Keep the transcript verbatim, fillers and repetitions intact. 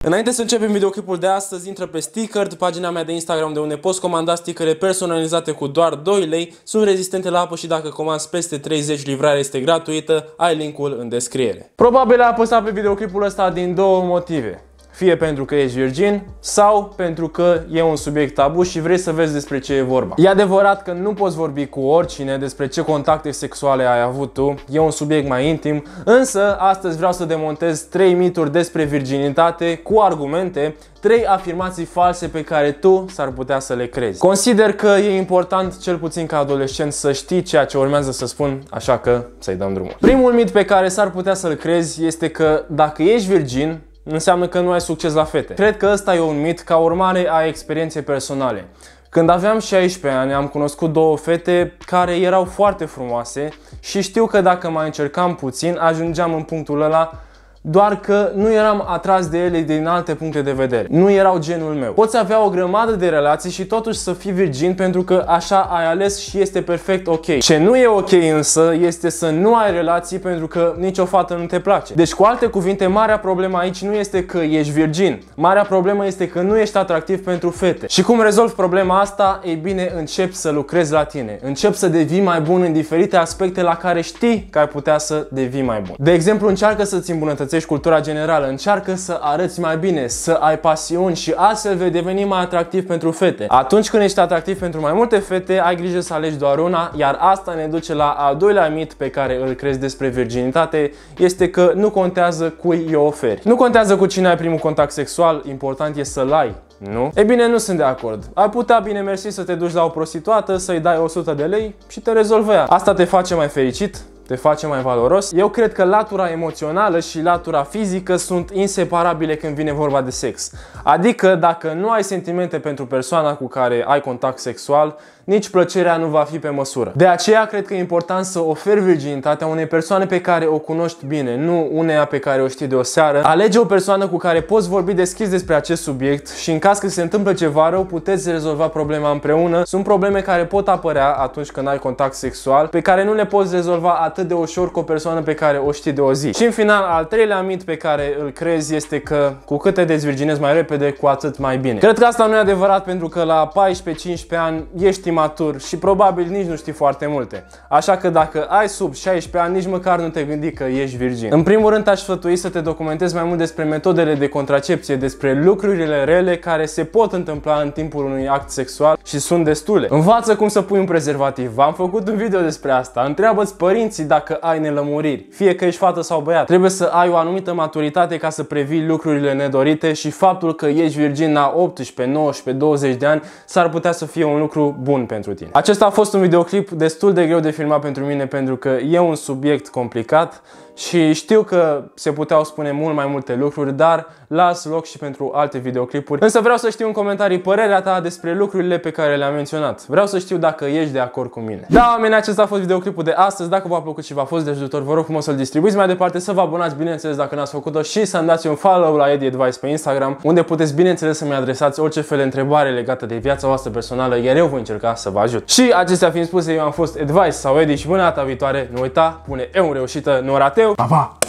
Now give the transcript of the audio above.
Înainte să începem videoclipul de astăzi, intră pe Stickerd, pagina mea de Instagram de unde poți comanda stickere personalizate cu doar doi lei. Sunt rezistente la apă și dacă comanzi peste treizeci, livrarea este gratuită. Ai linkul în descriere. Probabil ai apăsat pe videoclipul ăsta din două motive. Fie pentru că ești virgin sau pentru că e un subiect tabu și vrei să vezi despre ce e vorba. E adevărat că nu poți vorbi cu oricine despre ce contacte sexuale ai avut tu, e un subiect mai intim, însă astăzi vreau să demontez trei mituri despre virginitate cu argumente, trei afirmații false pe care tu s-ar putea să le crezi. Consider că e important, cel puțin ca adolescent, să știi ceea ce urmează să spun, așa că să-i dăm drumul. Primul mit pe care s-ar putea să-l crezi este că dacă ești virgin, înseamnă că nu ai succes la fete. Cred că ăsta e un mit ca urmare a experienței personale. Când aveam șaisprezece ani, am cunoscut două fete care erau foarte frumoase și știu că dacă mai încercam puțin, ajungeam în punctul ăla, doar că nu eram atras de ele din alte puncte de vedere. Nu erau genul meu. Poți avea o grămadă de relații și totuși să fii virgin pentru că așa ai ales și este perfect ok. Ce nu e ok însă este să nu ai relații pentru că nicio fată nu te place. Deci cu alte cuvinte, marea problemă aici nu este că ești virgin. Marea problemă este că nu ești atractiv pentru fete. Și cum rezolvi problema asta? Ei bine, începi să lucrezi la tine. Începi să devii mai bun în diferite aspecte la care știi că ai putea să devii mai bun. De exemplu, încearcă să-ți îmbunătățești cultura generală, încearcă să arăți mai bine, să ai pasiuni și astfel vei deveni mai atractiv pentru fete. Atunci când ești atractiv pentru mai multe fete, ai grijă să alegi doar una, iar asta ne duce la al doilea mit pe care îl crezi despre virginitate, este că nu contează cui îi oferi. Nu contează cu cine ai primul contact sexual, important e să-l ai. Nu? E bine, nu sunt de acord. Ai putea, bine mersi, să te duci la o prostituată, să-i dai o sută de lei și te rezolvă ea. Asta te face mai fericit, te face mai valoros. Eu cred că latura emoțională și latura fizică sunt inseparabile când vine vorba de sex. Adică dacă nu ai sentimente pentru persoana cu care ai contact sexual, nici plăcerea nu va fi pe măsură. De aceea cred că e important să oferi virginitatea unei persoane pe care o cunoști bine, nu uneia pe care o știi de o seară. Alege o persoană cu care poți vorbi deschis despre acest subiect și în caz că se întâmplă ceva rău, puteți rezolva problema împreună. Sunt probleme care pot apărea atunci când ai contact sexual, pe care nu le poți rezolva atât de ușor cu o persoană pe care o știi de o zi. Și în final, al treilea mit pe care îl crezi este că cu cât te dezvirginezi mai repede, cu atât mai bine. Cred că asta nu e adevărat pentru că la paisprezece cincisprezece ani ești matur și probabil nici nu știi foarte multe. Așa că dacă ai sub șaisprezece ani, nici măcar nu te gândi că ești virgin. În primul rând, aș sfătui să te documentezi mai mult despre metodele de contracepție, despre lucrurile rele care se pot întâmpla în timpul unui act sexual și sunt destule. Învață cum să pui un prezervativ. Am făcut un video despre asta. Întreabă-ți părinții dacă ai nelămuriri, fie că ești fată sau băiat. Trebuie să ai o anumită maturitate ca să previi lucrurile nedorite și faptul că ești virgin la optsprezece, nouăsprezece, douăzeci de ani s-ar putea să fie un lucru bun pentru tine. Acesta a fost un videoclip destul de greu de filmat pentru mine pentru că e un subiect complicat și știu că se puteau spune mult mai multe lucruri, dar las loc și pentru alte videoclipuri. Însă vreau să știu în comentarii părerea ta despre lucrurile pe care le-am menționat. Vreau să știu dacă ești de acord cu mine. Da, oameni, acesta a fost videoclipul de astăzi. Dacă v-a plăcut și v-a fost de ajutor, vă rog frumos să-l distribuiți mai departe, să vă abonați, bineînțeles, dacă n-ați făcut-o și să-mi dați un follow la Edi Advice pe Instagram, unde puteți, bineînțeles, să-mi adresați orice fel de întrebare legată de viața voastră personală, iar eu voi încerca să vă ajut. Și acestea fiind spuse, eu am fost Advice sau Edi și până data viitoare, nu uita, pune eu în reușită, nu rateu. Pa, pa!